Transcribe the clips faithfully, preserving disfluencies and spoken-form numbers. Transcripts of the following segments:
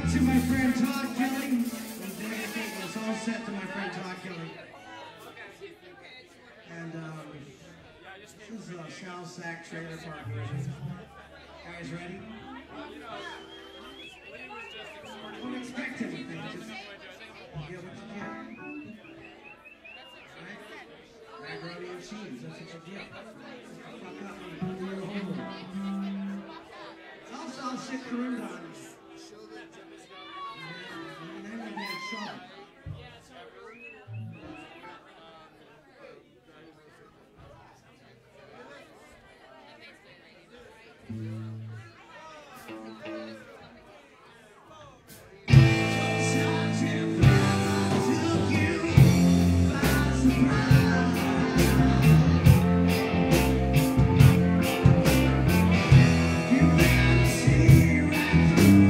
to my friend Todd Kelly. It's all set to my friend Todd Kelly. And um, this is a Shell Sack Trailer Park version. Guys ready? Don't expect anything, just get what you get. Right? Macaroni and cheese, that's what you get. Fuck up when you're home. It's also I'll sit Karunda on you. And then you'll be in trouble. You never see right through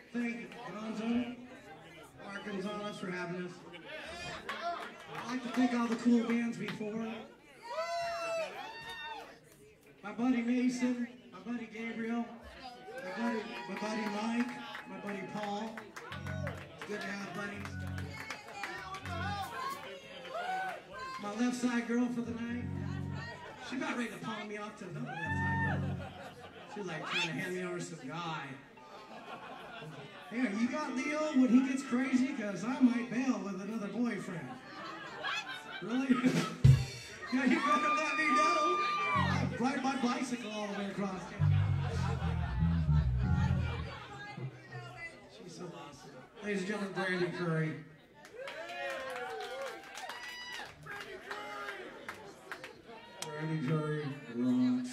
thank Gonzo, Mark Gonzalez for having us. I'd like to thank all the cool bands before. My buddy Mason, my buddy Gabriel, my buddy, my buddy Mike, my buddy Paul. It's good to have buddies. My left side girl for the night. She about ready to pawn me off to another left side girl. She's like trying to hand me over some guy. Hey, you got Leo when he gets crazy? Because I might bail with another boyfriend. Really? Yeah, you better let me know. I ride my bicycle all the way across town. She's so awesome. Ladies and gentlemen, Brandy Curry. Brandy Curry rocks.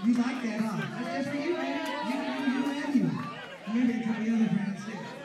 You like that, huh? That's just for you, man. You, you, you, and you. Maybe a couple of other friends too.